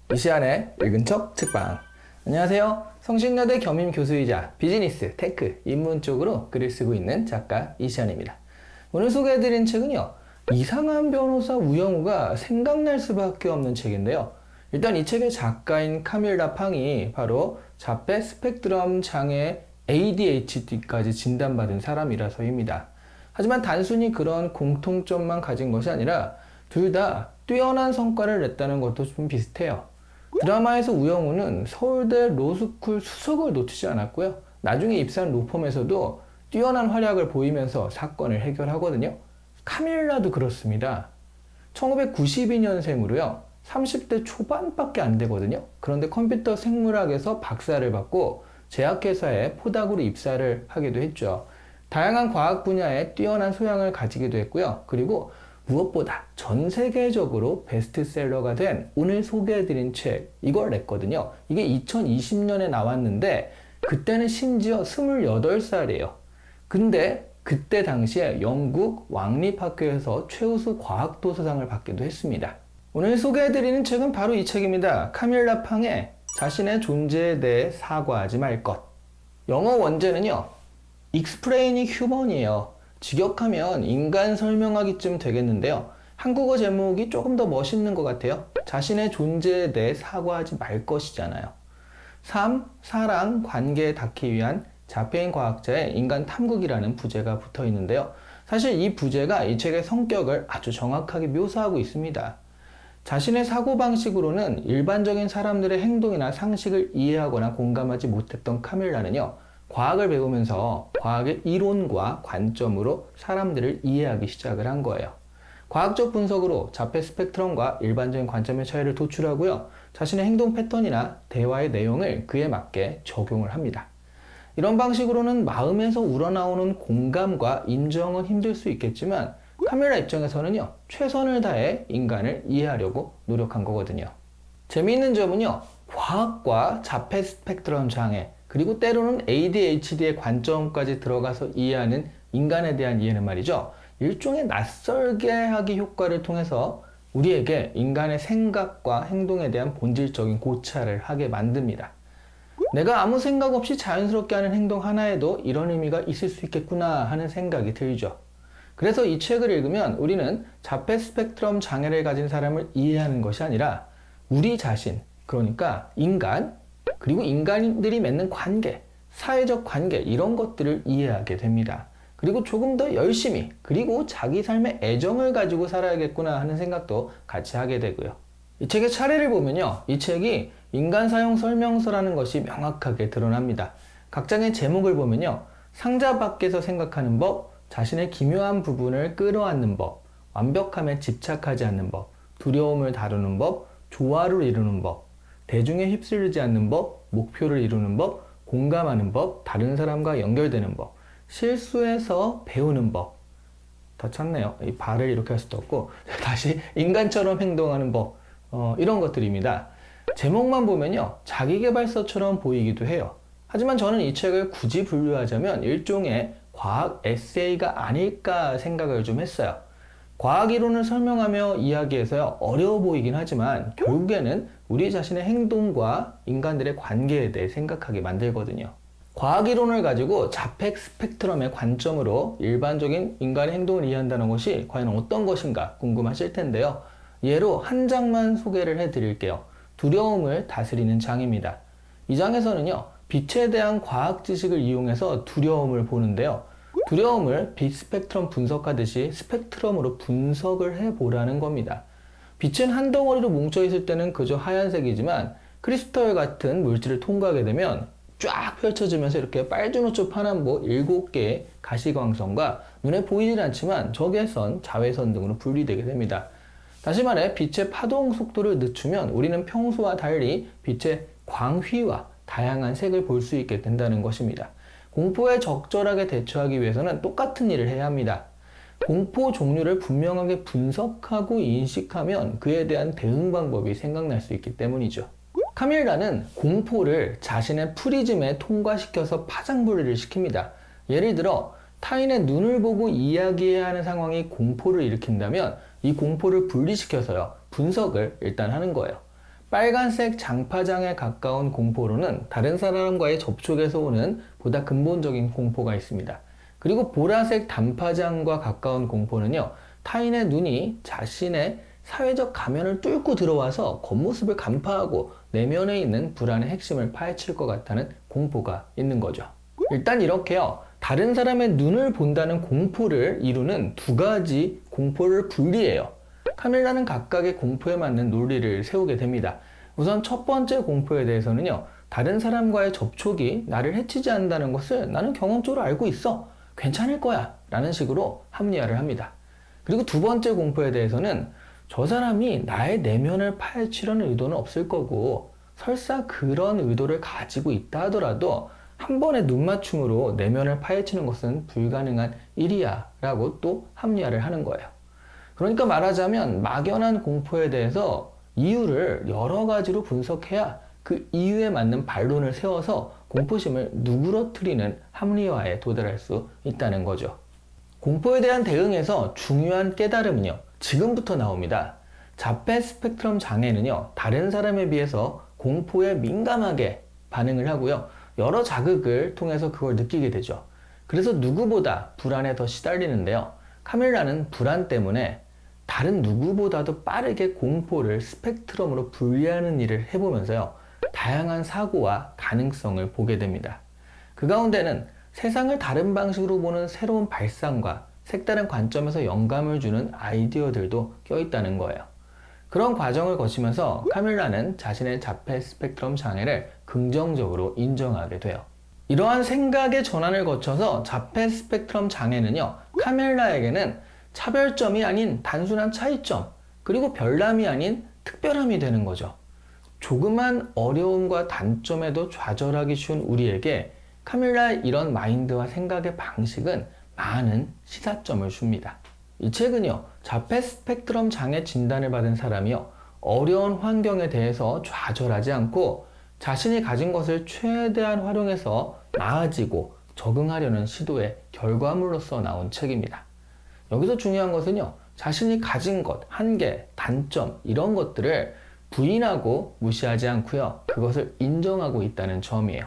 이시안의 읽은 척 책방. 안녕하세요. 성신여대 겸임 교수이자 비즈니스, 테크, 인문 쪽으로 글을 쓰고 있는 작가 이시안입니다. 오늘 소개해드린 책은요, 이상한 변호사 우영우가 생각날 수밖에 없는 책인데요. 일단 이 책의 작가인 카밀라 팡이 바로 자폐 스펙트럼 장애 ADHD까지 진단받은 사람이라서입니다. 하지만 단순히 그런 공통점만 가진 것이 아니라 둘 다 뛰어난 성과를 냈다는 것도 좀 비슷해요. 드라마에서 우영우는 서울대 로스쿨 수석을 놓치지 않았고요. 나중에 입사한 로펌에서도 뛰어난 활약을 보이면서 사건을 해결하거든요. 카밀라도 그렇습니다. 1992년생으로요. 30대 초반밖에 안 되거든요. 그런데 컴퓨터 생물학에서 박사를 받고 제약회사에 포닥으로 입사를 하기도 했죠. 다양한 과학 분야에 뛰어난 소양을 가지기도 했고요. 그리고 무엇보다 전 세계적으로 베스트셀러가 된 오늘 소개해드린 책, 이걸 냈거든요. 이게 2020년에 나왔는데 그때는 심지어 28살이에요. 근데 그때 당시에 영국 왕립학교에서 최우수 과학도서상을 받기도 했습니다. 오늘 소개해드리는 책은 바로 이 책입니다. 카밀라 팡의 자신의 존재에 대해 사과하지 말 것. 영어 원제는요, Explaining Human이에요. 직역하면 인간 설명하기쯤 되겠는데요. 한국어 제목이 조금 더 멋있는 것 같아요. 자신의 존재에 대해 사과하지 말 것이잖아요. 삶, 사랑, 관계에 닿기 위한 자폐인 과학자의 인간 탐구기라는 부제가 붙어 있는데요. 사실 이 부제가 이 책의 성격을 아주 정확하게 묘사하고 있습니다. 자신의 사고방식으로는 일반적인 사람들의 행동이나 상식을 이해하거나 공감하지 못했던 카밀라는요, 과학을 배우면서 과학의 이론과 관점으로 사람들을 이해하기 시작을 한 거예요. 과학적 분석으로 자폐 스펙트럼과 일반적인 관점의 차이를 도출하고요. 자신의 행동 패턴이나 대화의 내용을 그에 맞게 적용을 합니다. 이런 방식으로는 마음에서 우러나오는 공감과 인정은 힘들 수 있겠지만 카밀라 입장에서는요, 최선을 다해 인간을 이해하려고 노력한 거거든요. 재미있는 점은요, 과학과 자폐 스펙트럼 장애, 그리고 때로는 ADHD의 관점까지 들어가서 이해하는 인간에 대한 이해는 말이죠, 일종의 낯설게 하기 효과를 통해서 우리에게 인간의 생각과 행동에 대한 본질적인 고찰을 하게 만듭니다. 내가 아무 생각 없이 자연스럽게 하는 행동 하나에도 이런 의미가 있을 수 있겠구나 하는 생각이 들죠. 그래서 이 책을 읽으면 우리는 자폐 스펙트럼 장애를 가진 사람을 이해하는 것이 아니라 우리 자신, 그러니까 인간, 그리고 인간들이 맺는 관계, 사회적 관계, 이런 것들을 이해하게 됩니다. 그리고 조금 더 열심히, 그리고 자기 삶에 애정을 가지고 살아야겠구나 하는 생각도 같이 하게 되고요. 이 책의 차례를 보면요, 이 책이 인간 사용 설명서라는 것이 명확하게 드러납니다. 각 장의 제목을 보면요, 상자 밖에서 생각하는 법, 자신의 기묘한 부분을 끌어안는 법, 완벽함에 집착하지 않는 법, 두려움을 다루는 법, 조화를 이루는 법, 대중에 휩쓸리지 않는 법, 목표를 이루는 법, 공감하는 법, 다른 사람과 연결되는 법, 실수해서 배우는 법. 더 찾네요. 이 발을 이렇게 할 수도 없고, 다시 인간처럼 행동하는 법, 이런 것들입니다. 제목만 보면요, 자기계발서처럼 보이기도 해요. 하지만 저는 이 책을 굳이 분류하자면 일종의 과학 에세이가 아닐까 생각을 좀 했어요. 과학 이론을 설명하며 이야기해서요, 어려워 보이긴 하지만 결국에는 우리 자신의 행동과 인간들의 관계에 대해 생각하게 만들거든요. 과학 이론을 가지고 자폐 스펙트럼의 관점으로 일반적인 인간의 행동을 이해한다는 것이 과연 어떤 것인가 궁금하실 텐데요. 예로 한 장만 소개를 해드릴게요. 두려움을 다스리는 장입니다. 이 장에서는요, 빛에 대한 과학 지식을 이용해서 두려움을 보는데요. 두려움을 빛 스펙트럼 분석하듯이 스펙트럼으로 분석을 해보라는 겁니다. 빛은 한 덩어리로 뭉쳐있을 때는 그저 하얀색이지만 크리스탈 같은 물질을 통과하게 되면 쫙 펼쳐지면서 이렇게 빨주노초 파남보 7개의 가시광선과 눈에 보이질 않지만 적외선, 자외선 등으로 분리되게 됩니다. 다시 말해 빛의 파동 속도를 늦추면 우리는 평소와 달리 빛의 광휘와 다양한 색을 볼 수 있게 된다는 것입니다. 공포에 적절하게 대처하기 위해서는 똑같은 일을 해야 합니다. 공포 종류를 분명하게 분석하고 인식하면 그에 대한 대응 방법이 생각날 수 있기 때문이죠. 카밀라는 공포를 자신의 프리즘에 통과시켜서 파장분리를 시킵니다. 예를 들어 타인의 눈을 보고 이야기해야 하는 상황이 공포를 일으킨다면 이 공포를 분리시켜서요, 분석을 일단 하는 거예요. 빨간색 장파장에 가까운 공포로는 다른 사람과의 접촉에서 오는 보다 근본적인 공포가 있습니다. 그리고 보라색 단파장과 가까운 공포는요, 타인의 눈이 자신의 사회적 가면을 뚫고 들어와서 겉모습을 간파하고 내면에 있는 불안의 핵심을 파헤칠 것 같다는 공포가 있는 거죠. 일단 이렇게요, 다른 사람의 눈을 본다는 공포를 이루는 두 가지 공포를 분리해요. 카밀라는 각각의 공포에 맞는 논리를 세우게 됩니다. 우선 첫 번째 공포에 대해서는요, 다른 사람과의 접촉이 나를 해치지 않는다는 것을 나는 경험적으로 알고 있어. 괜찮을 거야. 라는 식으로 합리화를 합니다. 그리고 두 번째 공포에 대해서는 저 사람이 나의 내면을 파헤치려는 의도는 없을 거고, 설사 그런 의도를 가지고 있다 하더라도 한 번의 눈맞춤으로 내면을 파헤치는 것은 불가능한 일이야 라고 또 합리화를 하는 거예요. 그러니까 말하자면 막연한 공포에 대해서 이유를 여러 가지로 분석해야 그 이유에 맞는 반론을 세워서 공포심을 누그러뜨리는 합리화에 도달할 수 있다는 거죠. 공포에 대한 대응에서 중요한 깨달음은요, 지금부터 나옵니다. 자폐 스펙트럼 장애는요, 다른 사람에 비해서 공포에 민감하게 반응을 하고요, 여러 자극을 통해서 그걸 느끼게 되죠. 그래서 누구보다 불안에 더 시달리는데요, 카밀라는 불안 때문에 다른 누구보다도 빠르게 공포를 스펙트럼으로 분리하는 일을 해보면서요, 다양한 사고와 가능성을 보게 됩니다. 그 가운데는 세상을 다른 방식으로 보는 새로운 발상과 색다른 관점에서 영감을 주는 아이디어들도 껴있다는 거예요. 그런 과정을 거치면서 카밀라는 자신의 자폐 스펙트럼 장애를 긍정적으로 인정하게 돼요. 이러한 생각의 전환을 거쳐서 자폐 스펙트럼 장애는요, 카밀라에게는 차별점이 아닌 단순한 차이점, 그리고 별남이 아닌 특별함이 되는 거죠. 조그만 어려움과 단점에도 좌절하기 쉬운 우리에게 카밀라의 이런 마인드와 생각의 방식은 많은 시사점을 줍니다. 이 책은요, 자폐 스펙트럼 장애 진단을 받은 사람이요, 어려운 환경에 대해서 좌절하지 않고 자신이 가진 것을 최대한 활용해서 나아지고 적응하려는 시도의 결과물로서 나온 책입니다. 여기서 중요한 것은요, 자신이 가진 것, 한계, 단점 이런 것들을 부인하고 무시하지 않고요, 그것을 인정하고 있다는 점이에요.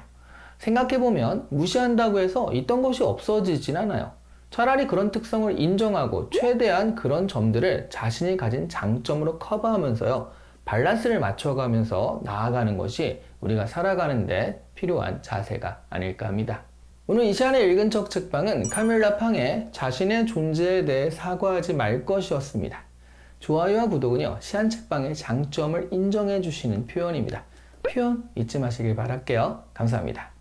생각해보면 무시한다고 해서 있던 것이 없어지진 않아요. 차라리 그런 특성을 인정하고 최대한 그런 점들을 자신이 가진 장점으로 커버하면서요, 밸런스를 맞춰가면서 나아가는 것이 우리가 살아가는 데 필요한 자세가 아닐까 합니다. 오늘 이 시간에 읽은 척 책방은 카밀라 팡의 자신의 존재에 대해 사과하지 말 것이었습니다. 좋아요와 구독은요, 시안 책방의 장점을 인정해 주시는 표현입니다. 표현 잊지 마시길 바랄게요. 감사합니다.